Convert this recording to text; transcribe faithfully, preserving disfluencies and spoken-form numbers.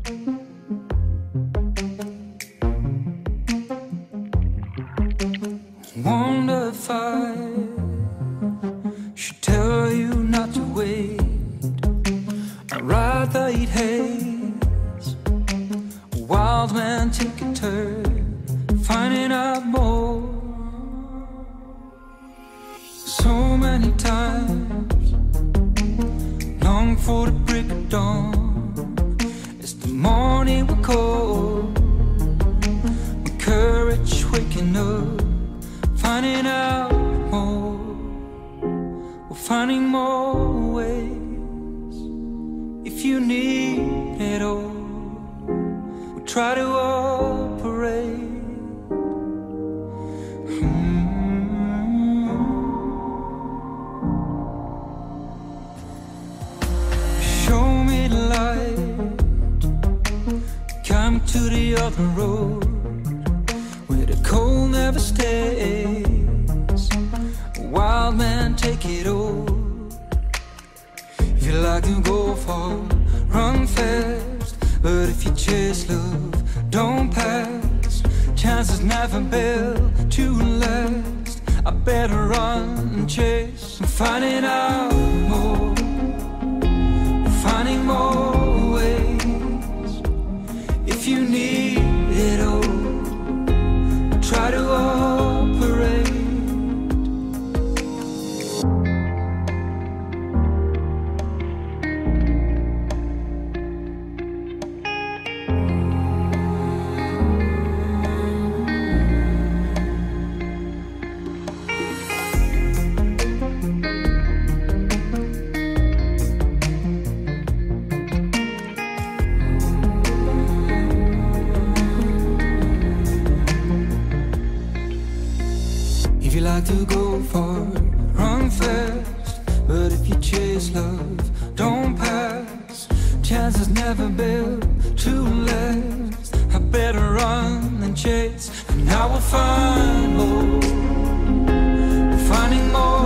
Wonder if I should tell you not to wait. I'd rather eat haze, a wild man take a turn, finding out more. So many times, long for the break of dawn. It's the morning we're cold, my courage waking up, finding out more. We're finding more ways. If you need it all, we'll try to operate. hmm. Show me the light, come to the other road, where the cold never stays. A wild man take it all. If you like to go far, run fast, but if you chase love, don't pass. Chances never built to last. I better run and chase. I'm finding out more, finding more ways. If you need it all, try to operate. If you like to go far, run fast, but if you chase love, don't pass. Chances never built to last. I better run and chase, and I will find more, finding more.